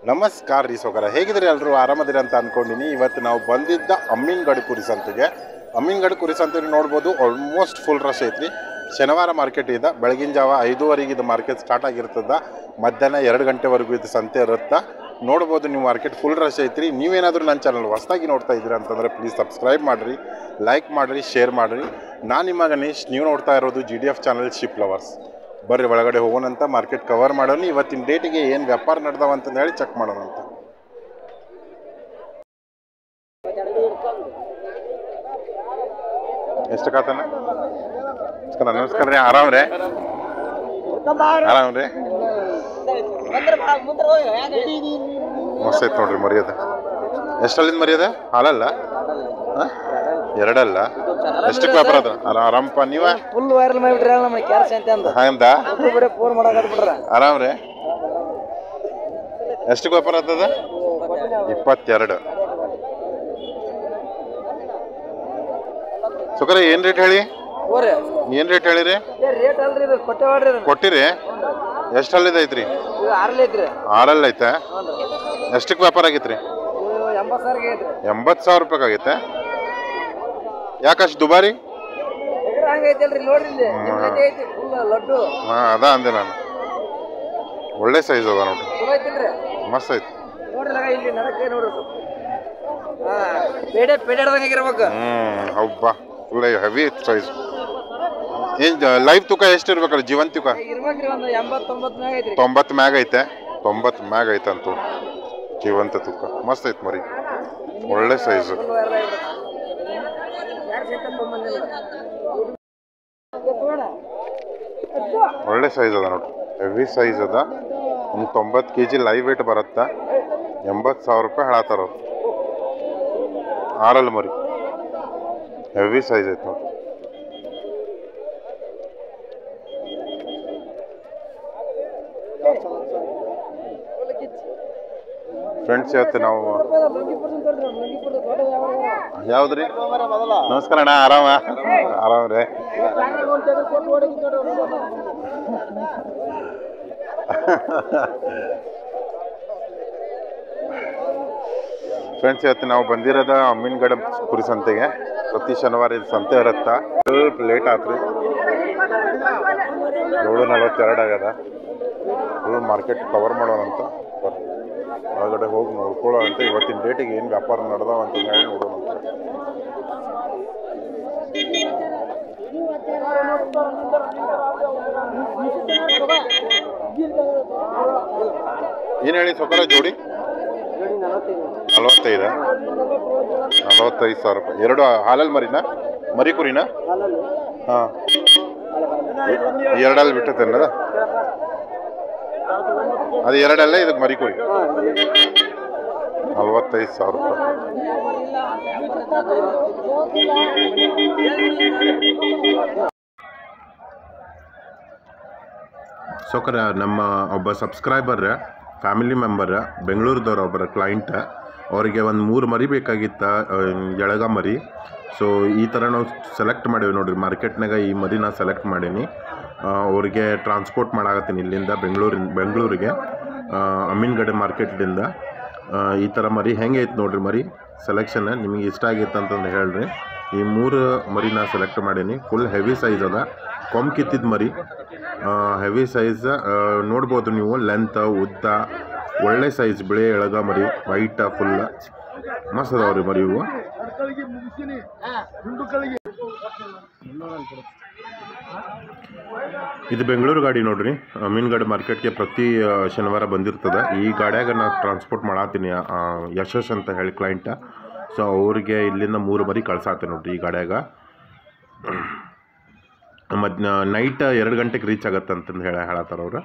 ನಮಸ್ಕಾರ ರೀ ಸೋಕರ, ಹೇಗಿದ್ರೆ ಎಲ್ಲರೂ ಆರಾಮದಿರಿ ಅಂತ ಅನ್ಕೊಂಡಿನಿ. ಇವತ್ತು ನಾವು ಬಂದಿದ್ದ ಅಮ್ಮಿನಗಡ ಕುರಿ ಸಂತೆಗೆ. ಅಮ್ಮಿನಗಡ ಕುರಿ ಸಂತೆ ನೋಡ್ಬೋದು, ಆಲ್ಮೋಸ್ಟ್ ಫುಲ್ ರಶ್ ಐತ್ರಿ. ಶನಿವಾರ ಮಾರ್ಕೆಟ್ ಇದೆ. ಬೆಳಗಿನ ಜಾವ 5:30 ಇದು ಮಾರ್ಕೆಟ್ ಸ್ಟಾರ್ಟ್ ಆಗಿರ್ತದ. ಮಧ್ಯಾಹ್ನ 2 ಗಂಟೆವರೆಗೂ ಇದು ಸಂತೆ ಇರುತ್ತೆ. ನೋಡ್ಬೋದು ನೀವು, ಮಾರ್ಕೆಟ್ ಫುಲ್ ರಶ್ ಐತ್ರಿ. ನೀವೇನಾದರೂ ನನ್ನ ಚಾನಲ್ ಹೊಸದಾಗಿ ನೋಡ್ತಾ ಇದ್ದೀರಾ ಅಂತಂದರೆ ಪ್ಲೀಸ್ ಸಬ್ಸ್ಕ್ರೈಬ್ ಮಾಡಿರಿ, ಲೈಕ್ ಮಾಡಿರಿ, ಶೇರ್ ಮಾಡಿರಿ. ನಾನು ನಿಮ್ಮ ಗಣೇಶ್, ನೀವು ನೋಡ್ತಾ ಇರೋದು GDF ಚಾನಲ್ ಶಿಪ್ ಲವರ್ಸ್. ಬರ್ರಿ ಒಳಗಡೆ ಹೋಗೋಣಂತ, ಮಾರ್ಕೆಟ್ ಕವರ್ ಮಾಡೋಣ. ಇವತ್ತಿನ ಡೇಟಿಗೆ ಏನು ವ್ಯಾಪಾರ ನಡೆದಾವ ಅಂತ ಹೇಳಿ ಚೆಕ್ ಮಾಡೋಣ ಅಂತ. ಎಷ್ಟು ಕಾತನ? ನಮಸ್ಕಾರ ರೀ, ಆರಾಮ್ರಿ? ಆರಾಮ್ರಿ? ಮಸ್ತ್ ಐತೆ ನೋಡ್ರಿ ಮರ್ಯಾದ. ಎಷ್ಟಲ್ಲಿಂದ ಮರ್ಯಾದ? ಹಾಲಲ್ಲ? ಎರಡಲ್ಲ? ಎಷ್ಟಕ್ಕೆ ವ್ಯಾಪಾರ ಅದ? ಆರಾಮಪ್ಪ. ನೀವ ಫುಲ್ ವೈರಲ್ ಮಾಡಿಬಿಟ್ರಿ ನಮ್ಮ ಕ್ಯಾರ್ಸ್ ಅಂತ ಹಂಗ ಫೋನ್ ಮಾಡಕ ಬಿಡ್ರ. ಆರಾಮ್ರಿ? ಎಷ್ಟಕ್ಕೆ ವ್ಯಾಪಾರ ಆಗ್ತದ? 22. ಸುಕರ ಏನ್ ರೇಟ್ ಹೇಳಿ? ಏನ್ ರೇಟ್ ಹೇಳಿರಿ? ಕೊಟ್ಟಿರಿ? ಎಷ್ಟಲ್ಲಿದ ಐತ್ರಿ? 6 ಐತೆ. ಎಷ್ಟಕ್ಕೆ ವ್ಯಾಪಾರ ಆಗೈತ್ರಿ? 80,000 ರೂಪಾಯಿ ಆಗೈತೆ. ಯಾಕಷ್ಟು ದುಬಾರಿ? ಹಾ, ಅದ ಅಂದೆ ನಾನು. ಒಳ್ಳೆ ಸೈಜ್ ಅದ ನೋಡ್ರಿ, ಮಸ್ತ್ ಐತಿ. ಹಬ್ಬ ಫುಲ್ ಹೆವಿ ಸೈಜ್. ಏನ್ ಲೈವ್ ತೂಕ ಎಷ್ಟು ಇರ್ಬೇಕಲ್ಲ? ಜೀವಂತ ತೂಕ 90 ಮ್ಯಾಗ ಐತೆ. 90 ಮ್ಯಾಗ ಐತಂತೂ ಜೀವಂತ ತೂಕ. ಮಸ್ತ್ ಐತಿ ಮರಿ, ಒಳ್ಳೆ ಸೈಜ್. ಒಳ್ಳೆ ಸೈಜ್ ಅದ ನೋಡ್ರಿ, ಹೆವಿ ಸೈಜ್ ಅದ. ಒಂದು 90 kg ಲೈವ್ ವೇಟ್ ಬರುತ್ತಾ. 80,000 ರೂಪಾಯಿ ಹೇಳತ್ತಾರ ಅವ್ರು. 6 ಮರಿ, ಹೆವಿ ಸೈಜ್ ಐತೆ ನೋಡ್ರಿ. ಫ್ರೆಂಡ್ಸ್, ಇವತ್ತು ನಾವು ಯಾವ್ದ್ರಿ? ನಮಸ್ಕಾರ ಅಣ್ಣ, ಆರಾಮ? ಆರಾಮ್ರಿ? ಫ್ರೆಂಡ್ಸ್, ಇವತ್ತು ನಾವು ಬಂದಿರೋದ ಅಮ್ಮಿನಗಡ ಕುರಿ ಸಂತೆಗೆ. ಪ್ರತಿ ಶನಿವಾರ ಇದು ಸಂತೆ ಇರುತ್ತಾ. ಸ್ವಲ್ಪ ಲೇಟ್ ಆತ್ರಿ, 7:42 ಆಗ್ಯದ. ಫುಲ್ ಮಾರ್ಕೆಟ್ ಕವರ್ ಮಾಡೋಣಂತ. ಒಳಗಡೆ ಹೋಗಿ ನೋಡ್ಕೊಳ್ಳೋ ಅಂತ. ಇವತ್ತಿನ ಡೇಟಿಗೆ ಏನು ವ್ಯಾಪಾರ ನಡೆದಾವ ಅಂತ ಹೇಳಿ ನೋಡೋಣ ಅಂತ. ಏನು ಹೇಳಿ ಸೊಕರ? ಜೋಡಿ 45. 45,000 ರೂಪಾಯಿ. 2 ಹಾಲಲ್ಲಿ ಮರಿನಾ? ಮರಿ ಕುರಿನಾ? ಹಾಂ, 2 ಬಿಟ್ಟತೇನದ? ಅದು 2 ಇದಕ್ಕೆ ಮರಿ ಕುರಿ. 45,000 ರೂಪಾಯಿ. ಸೋಕರ, ನಮ್ಮ ಒಬ್ಬ ಸಬ್ಸ್ಕ್ರೈಬರ್, ಫ್ಯಾಮಿಲಿ ಮೆಂಬರ್, ಬೆಂಗಳೂರದವ್ರ ಒಬ್ಬರ ಕ್ಲೈಂಟ್. ಅವರಿಗೆ ಒಂದು 3 ಮರಿ ಬೇಕಾಗಿತ್ತ, ಎಳಗ ಮರಿ. ಸೊ ಈ ಥರ ನಾವು ಸೆಲೆಕ್ಟ್ ಮಾಡೀವಿ ನೋಡಿರಿ. ಮಾರ್ಕೆಟ್ನಾಗ ಈ ಮರಿ ನಾನು ಸೆಲೆಕ್ಟ್ ಮಾಡೀನಿ. ಅವ್ರಿಗೆ ಟ್ರಾನ್ಸ್ಪೋರ್ಟ್ ಮಾಡಾಕತ್ತೀನಿ ಇಲ್ಲಿಂದ ಬೆಂಗಳೂರಿಗೆ, ಅಮ್ಮಿನಗಡ ಮಾರ್ಕೆಟಿಂದ. ಈ ಥರ ಮರಿ ಹೆಂಗೆ ಐತೆ ನೋಡಿರಿ. ಮರಿ ಸೆಲೆಕ್ಷನ್ ನಿಮಗೆ ಇಷ್ಟ ಆಗಿತ್ತು ಅಂತಂದು ಹೇಳ್ರಿ. ಈ 3 ಮರಿ ನಾನು ಸೆಲೆಕ್ಟ್ ಮಾಡೀನಿ. ಫುಲ್ ಹೆವಿ ಸೈಜ್ ಅದ, ಕೊಂಬ್ ಕಿತ್ತಿದ ಮರಿ, ಹೆವಿ ಸೈಜ್. ನೋಡ್ಬೋದು ನೀವು, ಲೆಂತ್, ಉದ್ದ, ಒಳ್ಳೆ ಸೈಜ್. ಬಿಳಿ ಎಳಗ ಮರಿ, ವೈಟ, ಫುಲ್ ಮಸ್ತ್ ಅದಾವ್ರಿ ಮರಿ ಇವು. ಇದು ಬೆಂಗಳೂರು ಗಾಡಿ ನೋಡ್ರಿ. ಅಮ್ಮಿನಗಡ ಮಾರ್ಕೆಟ್ಗೆ ಪ್ರತಿ ಶನಿವಾರ ಬಂದಿರ್ತದೆ. ಈ ಗಾಡಿಯಾಗ ನಾನು ಟ್ರಾನ್ಸ್ಪೋರ್ಟ್ ಮಾಡತ್ತೀನಿ, ಯಶಸ್ ಅಂತ ಹೇಳಿ ಕ್ಲೈಂಟ. ಸೊ ಅವ್ರಿಗೆ ಇಲ್ಲಿಂದ 3 ಮರಿ ಕಳ್ಸಾತೀನಿ ನೋಡ್ರಿ ಈ ಗಾಡಿಯಾಗ. ನೈಟ್ 2 ಗಂಟೆಗೆ ರೀಚ್ ಆಗತ್ತೆ ಅಂತಂದು ಹೇಳತ್ತಾರ ಅವ್ರು.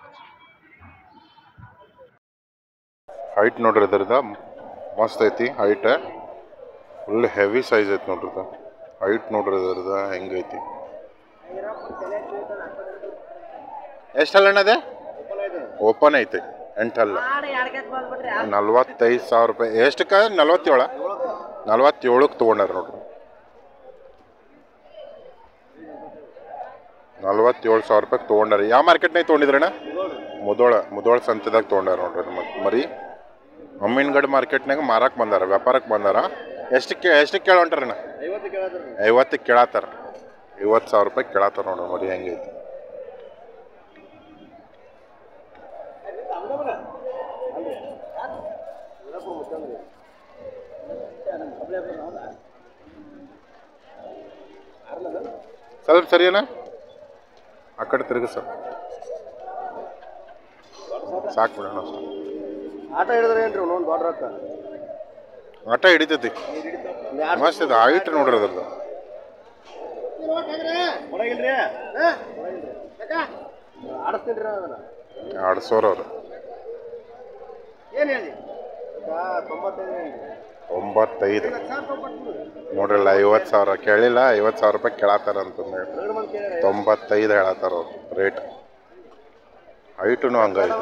ಹೈಟ್ ನೋಡ್ರಿ ಇದ್ರದ, ಮಸ್ತ್ ಐತಿ ಹೈಟ್. ಫುಲ್ ಹೆವಿ ಸೈಜ್ ಐತಿ ನೋಡ್ರಿ. ಹೈಟ್ ನೋಡ್ರಿ ಇದ್ರದ ಹೆಂಗೈತಿ. ಎಷ್ಟಲ್ಲಣ್ಣದೆ? ಓಪನ್ ಐತಿ, 8 ಅಲ್ಲ. 45,000 ರೂಪಾಯಿ. ಎಷ್ಟಕ್ಕೆ? 47ಕ್ಕೆ ತೊಗೊಂಡಾರ ನೋಡ್ರಿ. 47,000 ರೂಪಾಯಿ ತೊಗೊಂಡ್ರಿ. ಯಾವ ಮಾರ್ಕೆಟ್ನಾಗ ತೊಗೊಂಡಿದ್ರಣ್ಣ? ಮುದೋಳ ಸಂತೆದಾಗ ತೊಗೊಂಡಾರ ನೋಡ್ರಿ ಮತ್ತು ಮರಿ ಅಮ್ಮಿನಗಡ್ ಮಾರ್ಕೆಟ್ನಾಗ ಮಾರಕ್ಕೆ ಬಂದಾರ, ವ್ಯಾಪಾರಕ್ಕೆ ಬಂದಾರ. ಎಷ್ಟಕ್ಕೆ ಕೇಳ ಹೊಂಟಾರಣ್ಣ? 50ಕ್ಕೆ ಕೇಳತ್ತಾರ. 50,000 ರೂಪಾಯಿ ಕೇಳತ್ತಾರ ನೋಡ್ರಿ ಮರಿ ಹೆಂಗೈತಿ. ಸ್ವಲ್ಪ ಸರಿನಾ ಆ ಕಡೆ ತಿರುಗಿ ಸರ್, ಸಾಕು ಬಿಡೋಣ. ಆಟ ಹಿಡಿದ್ರೆ ಏನ್ರಿ ಒಂದು ದೊಡ್ಡ ರೊಕ್ಕ ಆಟ ಹಿಡಿತೈತಿ, ಮಸ್ತ್ ಇದೆ. ಹೈಟ್ ನೋಡ್ರಿ ಅದ್ರದ್ದು. ಆಡಿಸೋರು ಅವ್ರು 95 ನೋಡ್ರಲ್ಲ. 50,000 ಕೇಳಿಲ್ಲ, 50,000 ರೂಪಾಯಿ ಕೇಳತ್ತಾರ ಅಂತಂದು 95 ಹೇಳತ್ತಾರ ಅವ್ರು ರೇಟ್. ಹೈಟು ಹಂಗೈತಿ.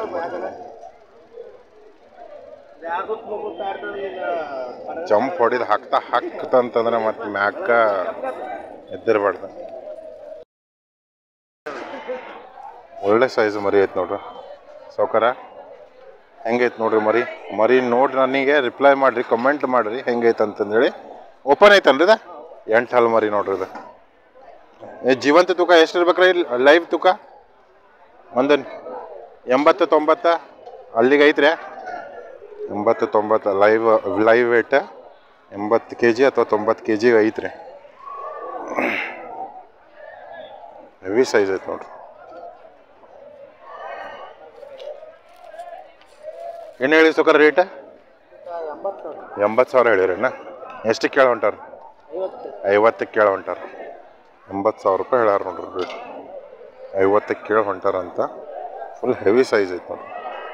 ಜಂಪ್ ಹೊಡಿದು ಹಾಕ್ತಂತಂದ್ರೆ ಮತ್ತೆ ಮ್ಯಾಕ ಎದ್ದಿರ್ಬಾರ್ದು. ಒಳ್ಳೆ ಸೈಜ್ ಮರಿ ಐತೆ ನೋಡ್ರಿ ಸೌಕರ. ಹೆಂಗೈತೆ ನೋಡ್ರಿ ಮರಿ ನೋಡ್ರಿ. ನನಗೆ ರಿಪ್ಲೈ ಮಾಡಿರಿ, ಕಮೆಂಟ್ ಮಾಡಿರಿ ಹೆಂಗೈತೆ ಅಂತಂದೇಳಿ. ಓಪನ್ ಐತನ್ರಿ ಇದು? 8 ಹಲ್ ಮರಿ ನೋಡ್ರಿ ಇದು. ಜೀವಂತ ತೂಕ ಎಷ್ಟು ಇರ್ಬೇಕ್ರಿ? ಲೈವ್ ತೂಕ ಒಂದು 80-90 ಅಲ್ಲಿಗೆ ಐತ್ರಿ. 80-90 ಲೈವ್ ವೇಟ್ 80 kg ಅಥವಾ 90 kg ಐತ್ರಿ. ಹೆವಿ ಸೈಜ್ ಐತೆ ನೋಡ್ರಿ. ಏನು ಹೇಳಿ ಸೌಕರ್ ರೇಟ್? 80,000 ಹೇಳಿರಣ್ಣ. ಎಷ್ಟು ಕೇಳ ಹೊಂಟಾರ? 50ಕ್ಕೆ ಕೇಳ ಹೊಂಟಾರ. 80,000 ರೂಪಾಯಿ ಹೇಳ್ಯಾರ ನೋಡ್ರಿ ರೇಟ್. 50ಕ್ಕೆ ಕೇಳ ಹೊಂಟಾರ ಅಂತ. ಫುಲ್ ಹೆವಿ ಸೈಜ್ ಐತೆ ನೋಡ್ರಿ.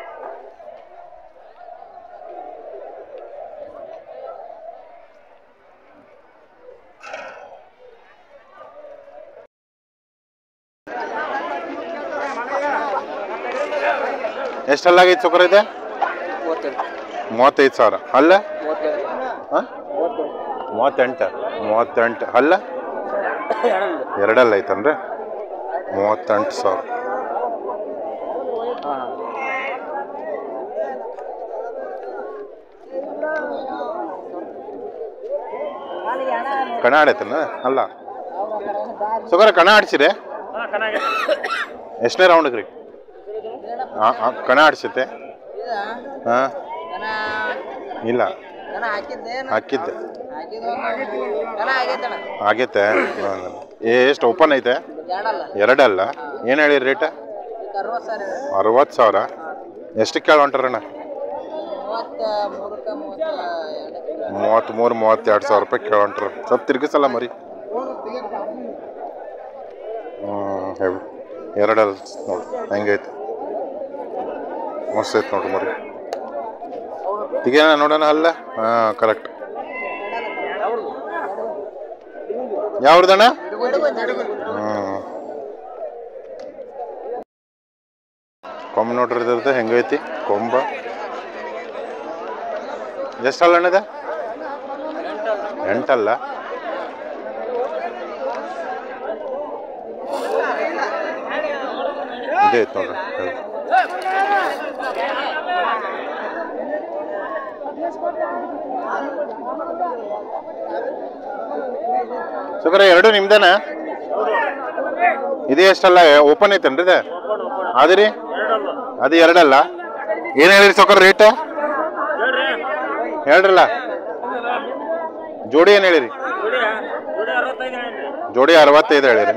ಎಷ್ಟಲ್ಲಾಗೈತೆ ಸೌಕರ್ ಇದೆ? 35,000 ಅಲ್ಲ? 38 ಅಲ್ಲ? ಎರಡಲ್ಲ ಐತನ್ರಿ. 38,000. ಕಣ ಆಡೈತನ? ಅಲ್ಲ ಸೌಕರ ಕಣ ಆಡ್ಸಿರಿ? ಎಷ್ಟನೇ ರೌಂಡ್ಗೆ ರೀ ಕಣ ಆಡ್ಸೈತೆ? ಹಾಂ ಇಲ್ಲ ಹಾಕಿದ್ದೆ ಆಗೈತೆ. ಎಷ್ಟು ಓಪನ್ ಐತೆ? ಎರಡಲ್ಲ. ಏನು ಹೇಳಿ ರೇಟ್? 60,000. ಎಷ್ಟು ಕೇಳ ಹೊಂಟಾರಣ್ಣ? 33-32 ರೂಪಾಯಿ ಕೇಳ ಹೊಂಟಾರ. ಸ್ವಲ್ಪ ತಿರ್ಗಿಸಲ್ಲ ಮರಿ. ಎರಡಲ್ಲ ನೋಡಿ ಹೆಂಗೈತೆ. ಮಸ್ತ್ ಐತೆ ನೋಡ್ರಿ ಮರಿ. ತೆಗಿಯೋಣ ನೋಡೋಣ. ಅಲ್ಲ ಕರೆಕ್ಟ್. ಯಾವ್ದಣ್ಣ? ಕೊಂಬ ನೋಡ್ರಿ ಇದ್ರದ್ದು ಹೆಂಗೈತಿ ಕೊಂಬ. ಎಷ್ಟಲ್ಲ ಅಣ್ಣ ಇದೆ? 8 ಅಲ್ಲ. ಇದೇ ಐತೆ ನೋಡ್ರಿ. ಸುಕರ ಎರಡು ನಿಮ್ದೇನ? ಇದೇ ಎಷ್ಟಲ್ಲ? ಓಪನ್ ಐತೇನ್ರಿ ಇದು? ಅದ್ರಿ ಅದು ಎರಡಲ್ಲ. ಏನು ಹೇಳಿರಿ ಸೌಕರ್ ರೇಟ್? ಹೇಳ್ರಲ್ಲ. ಜೋಡಿ ಏನು ಹೇಳಿರಿ? ಜೋಡಿ 65 ಹೇಳಿರಿ.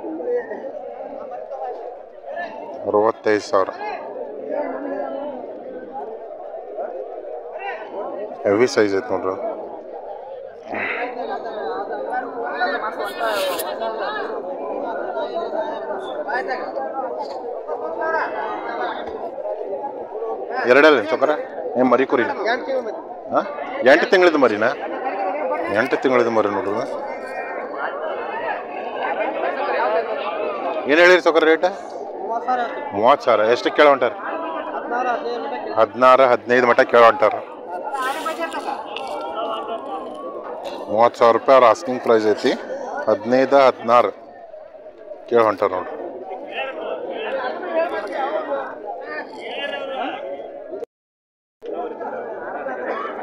65,000. ಹೆವಿ ಸೈಜ್ ಐತೆ ನೋಡ್ರಿ. ಎರಡಲ್ಲ ಚೊಕರ? ಏನು ಮರಿ ಕುರಿ? ಹಾಂ 8 ತಿಂಗಳದ ಮರಿನಾ? 8 ತಿಂಗಳದ ಮರಿ ನೋಡ್ರಿ. ಏನು ಹೇಳಿರಿ ಸೌಕರ ರೇಟ್? 30,000. ಎಷ್ಟು ಕೇಳ ಹೊಂಟಾರ? 16-15 ಮಟ್ಟ ಕೇಳ ಹೊಂಟಾರ. 30,000 ರೂಪಾಯಿ ಅವ್ರ ಆಸ್ಕಿಂಗ್ ಪ್ರೈಸ್ ಐತಿ. 15-16 ಕೇಳ ಹೊಂಟಾರ ನೋಡ್ರಿ.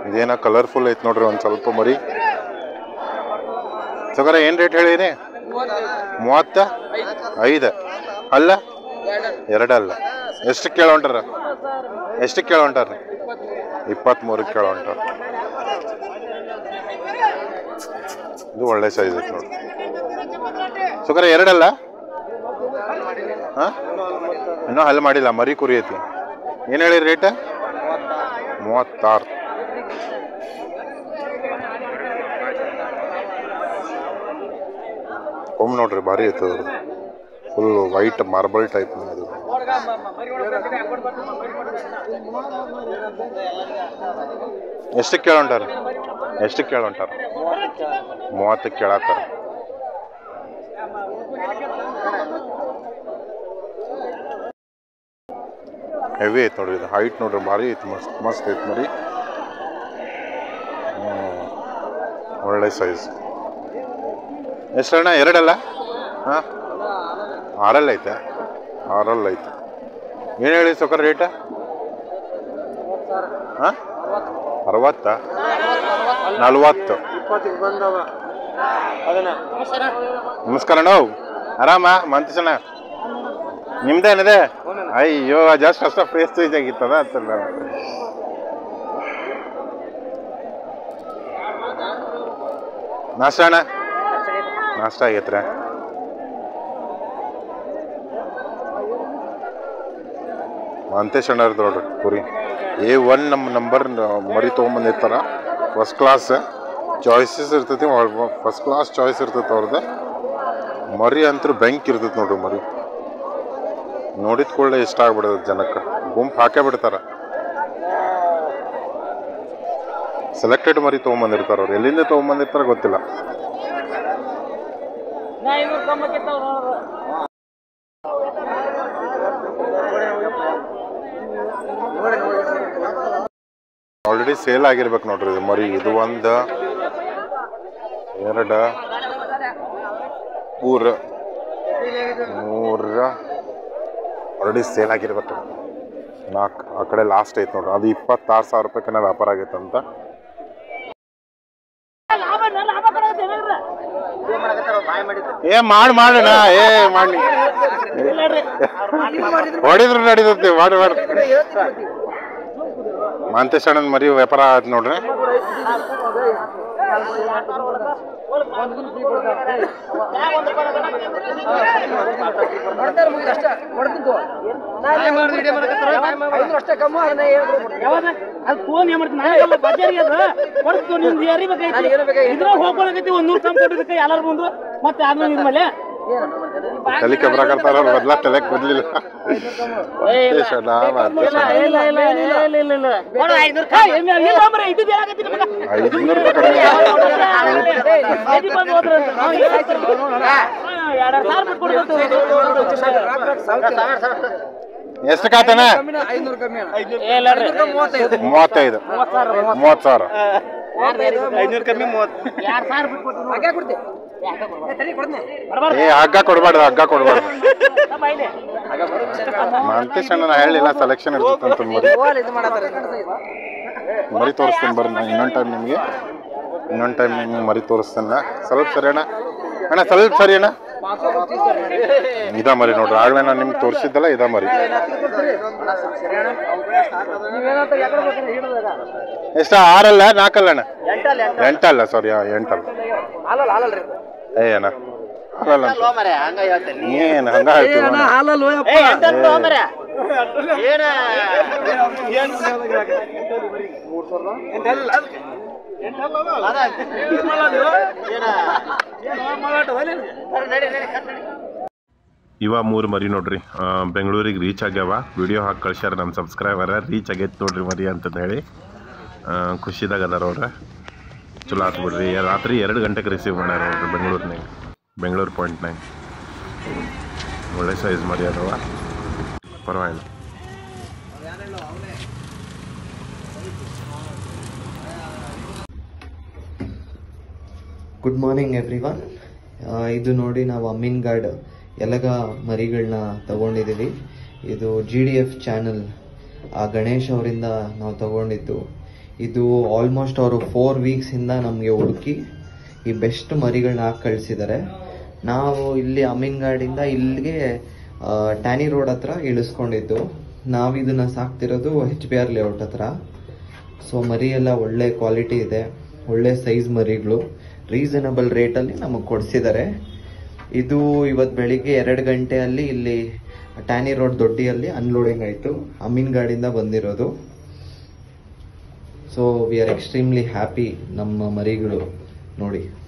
ಇದೇನ ಕಲರ್ಫುಲ್ ಐತೆ ನೋಡ್ರಿ ಒಂದು ಸ್ವಲ್ಪ ಮರಿ. ಸಗರ ಏನು ರೇಟ್ ಹೇಳಿರಿ? 35 ಅಲ್ಲ 2 ಅಲ್ಲ. ಎಷ್ಟಕ್ಕೆ ಕೇಳೋಂಟಾರ? 23 ಕೇಳೋಂಟಾರ. ಇದು ಒಳ್ಳೆ ಸೈಜ್ ಐತೆ ನೋಡಿ. ಸುಗರ 2 ಅಲ್ಲ? ಹಾಂ, ಇನ್ನೂ ಹಲ್ ಮಾಡಿಲ್ಲ. ಮರಿ ಕುರಿ ಐತಿ. ಏನು ಹೇಳಿರಿ ರೇಟ್? 36. ಒಮ್ಮೆ ನೋಡ್ರಿ, ಭಾರಿ ಐತೆ ಅದು. ಫುಲ್ ವೈಟ್ ಮಾರ್ಬಲ್ ಟೈಪ್ ಅದು. ಎಷ್ಟಕ್ಕೆ ಕೇಳೋಂಟಾರ? 30 ಕೇಳತ್ತಾರ. ಹೆವಿ ಐತೆ ನೋಡ್ರಿ ಇದು. ಹೈಟ್ ನೋಡ್ರಿ ಭಾರಿ ಐತಿ. ಮಸ್ತ್ ಐತೆ ಮರಿ. ಒಳ್ಳೆ ಸೈಜ್. ಎಷ್ಟಣ್ಣ? 2 ಅಲ್ಲ? ಹಾಂ, 6 ಐತೆ. 6 ಐತೆ. ಏನು ಹೇಳಿ ಸೊಕರ ರೇಟ? ಹಾಂ, 60 40. ನಮಸ್ಕಾರ ನಾವು ಆರಾಮ ಮಂತಸಣ ನಿಮ್ದೇನಿದೆ? ಅಯ್ಯೋ ಜಸ್ಟ್ ಅಷ್ಟ ಪ್ರೇಸ್ಟೇಜ್ ಆಗಿತ್ತದ ಅಂತಲ್ಲ. ನಾಷ್ಟ ಅಣ್ಣ? ನಾಷ್ಟ ಆಗೈತ್ರಿ. ಮಂತೇಶ್ ಅಣ್ಣರ್ದು ನೋಡ್ರಿ ಕುರಿ. A1 ನಮ್ಮ ನಂಬರ್ ಮರಿ ತೊಗೊಂಬಂದಿರ್ತಾರ. ಫಸ್ಟ್ ಕ್ಲಾಸ್ ಚಾಯ್ಸಸ್ ಇರ್ತೈತಿ. ಫಸ್ಟ್ ಕ್ಲಾಸ್ ಚಾಯ್ಸ್ ಇರ್ತೈತೆ ಅವ್ರದ್ದು. ಮರಿ ಅಂತೂ ಬೆಂಕಿ ಇರ್ತೈತೆ ನೋಡ್ರಿ. ಮರಿ ನೋಡಿದ ಕೂಡಲೇ ಇಷ್ಟ ಆಗ್ಬಿಡ್ತದೆ ಜನಕ್ಕೆ. ಗುಂಪು ಹಾಕೇ ಬಿಡ್ತಾರ. ಸೆಲೆಕ್ಟೆಡ್ ಮರಿ ತೊಗೊಂಬಂದಿರ್ತಾರ ಅವ್ರು. ಎಲ್ಲಿಂದ ತೊಗೊಂಬಂದಿರ್ತಾರ ಗೊತ್ತಿಲ್ಲ. ಆಲ್ರೆಡಿ ಸೇಲ್ ಆಗಿರ್ಬೇಕು ನೋಡ್ರಿ ಇದು ಮರಿ. ಇದು 1 2 3 ಆಲ್ರೆಡಿ ಸೇಲ್ ಆಗಿರ್ಬೇಕು. 4 ಆ ಕಡೆ ಲಾಸ್ಟ್ ಐತೆ ನೋಡ್ರಿ. ಅದು 26,000 ರೂಪಾಯಿಗೆ ವ್ಯಾಪಾರ ಆಗೈತಂತ. ಮಾಡೋಣ ಮಾಡಿ ಹೊಡಿದ್ರು ನಡೀತೈತಿ. ಮಾಡಿ ಮಾಂತೇಶ್ ಅಣ್ಣನ ಮರಿ ವ್ಯಾಪಾರ ಆಯ್ತು ನೋಡ್ರಿ. ತಲೆ ಕೆಬ್ರಾಕರ್ತಾರ ಬದ್ಲಾ ತಲೆಕ್ ಬದ್ಲಿಲ್ಲ. 500 ಎಷ್ಟು ಕಾತನ? 35 30,000. ಹಗ್ಗ ಕೊಡ್ಬಾರ್ದು. ಮಂತೇಶ್ ಅಣ್ಣ ಹೇಳಿಲ್ಲ ಸೆಲೆಕ್ಷನ್ ಇರ್ತಂತ ಮರಿ ತೋರಿಸ್ತೀನಿ ಬರ್ರಿ. ನಾ ಇನ್ನೊಂದು ಟೈಮ್ ನಿಮ್ಗೆ ಮರಿ ತೋರಿಸ್ತೇನೆ. ಸ್ವಲ್ಪ ಸರಿ ಅಣ್ಣ. ಸ್ವಲ್ಪ ಸರಿ ಅಣ್ಣ. ಇದ ಮರಿ ನೋಡ್ರಿ. ಆಗ್ಲೇ ನಾನು ನಿಮ್ಗೆ ತೋರಿಸಿದ್ದಲ್ಲ, ಇದ ಮರಿ. ಎಷ್ಟ? 6 ಅಲ್ಲ 4 ಅಲ್ಲ ಅಣ್ಣ? 8 ಅಲ್ಲ, ಸಾರಿ 8 ಅಲ್ಲ. ಅಣ್ಣ ಏನ್ ಹಂಗ ಹೇಳ್ತೀವಿ? ಇವ 3 ಮರಿ ನೋಡ್ರಿ ಬೆಂಗಳೂರಿಗೆ ರೀಚ್ ಆಗ್ಯಾವ. ವಿಡಿಯೋ ಹಾಕಿ ಕಳ್ಸ್ಯಾರ ನಮ್ಮ ಸಬ್ಸ್ಕ್ರೈಬರ್. ರೀಚ್ ಆಗೈತೆ ನೋಡ್ರಿ ಮರಿ ಅಂತಂದು ಹೇಳಿ ಖುಷಿದಾಗ ಅದಾರ ಅವ್ರ. ಚಲೋ ಆತು ಬಿಡ್ರಿ. ರಾತ್ರಿ 2 ಗಂಟೆಗೆ ರಿಸೀವ್ ಮಾಡ್ಯಾರ ನೋಡ್ರಿ ಬೆಂಗಳೂರು ಪಾಯಿಂಟ್ನಾಗ. ಒಳ್ಳೆ ಸೈಜ್ ಮರಿ ಅದಾವ, ಪರವಾಗಿಲ್ಲ. Good morning everyone. ಇದು ನೋಡಿ ನಾವು ಅಮೀನ್ಗಢ ಎಲಗ ಮರಿಗಳನ್ನ ತಗೊಂಡಿದ್ದೀವಿ. ಇದು GDF ಚಾನಲ್ ಗಣೇಶ್ ಅವರಿಂದ ನಾವು ತಗೊಂಡಿದ್ದು. ಇದು ಆಲ್ಮೋಸ್ಟ್ ಅವರು 4 ವೀಕ್ಸಿಂದ ನಮಗೆ ಹುಡುಕಿ ಈ ಬೆಸ್ಟ್ ಮರಿಗಳನ್ನ ಹಾಕಿ ಕಳಿಸಿದ್ದಾರೆ. ನಾವು ಇಲ್ಲಿ ಅಮೀನ್ಗಾಡಿಂದ ಇಲ್ಲಿಗೆ ಟ್ಯಾನಿ ರೋಡ್ ಹತ್ರ ಇಳಿಸ್ಕೊಂಡಿದ್ದು. ನಾವು ಇದನ್ನು ಸಾಕ್ತಿರೋದು HBR ಲೇಔಟ್ ಹತ್ರ. ಸೊ ಮರಿ ಎಲ್ಲ ಒಳ್ಳೆ ಕ್ವಾಲಿಟಿ ಇದೆ, ಒಳ್ಳೆ ಸೈಜ್ ಮರಿಗಳು ರೀಸನಬಲ್ ರೇಟಲ್ಲಿ ನಮಗೆ ಕೊಡಿಸಿದ್ದಾರೆ. ಇದು ಇವತ್ತು ಬೆಳಿಗ್ಗೆ 2 ಗಂಟೆಯಲ್ಲಿ ಇಲ್ಲಿ ಟ್ಯಾನಿ ರೋಡ್ ದೊಡ್ಡಿಯಲ್ಲಿ ಅನ್ಲೋಡಿಂಗ್ ಆಯಿತು. ಅಮೀನ್ಗಾಡಿಂದ ಬಂದಿರೋದು. So we are extremely happy. ನಮ್ಮ ಮರಿಗಳು ನೋಡಿ.